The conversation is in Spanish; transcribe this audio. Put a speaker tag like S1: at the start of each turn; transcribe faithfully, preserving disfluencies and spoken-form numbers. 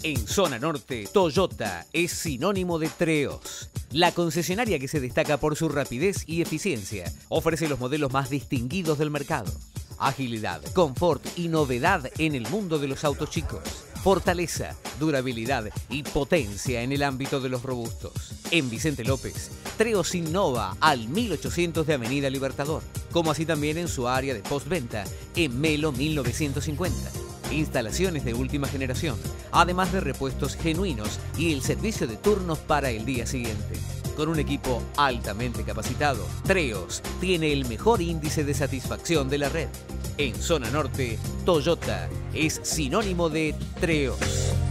S1: En Zona Norte, Toyota es sinónimo de Treos. La concesionaria que se destaca por su rapidez y eficiencia ofrece los modelos más distinguidos del mercado. Agilidad, confort y novedad en el mundo de los autos chicos. Fortaleza, durabilidad y potencia en el ámbito de los robustos. En Vicente López, Treos innova al mil ochocientos de Avenida Libertador, como así también en su área de postventa en Melo mil novecientos cincuenta. Instalaciones de última generación, además de repuestos genuinos y el servicio de turnos para el día siguiente. Con un equipo altamente capacitado, Treos tiene el mejor índice de satisfacción de la red. En Zona Norte, Toyota es sinónimo de Treos.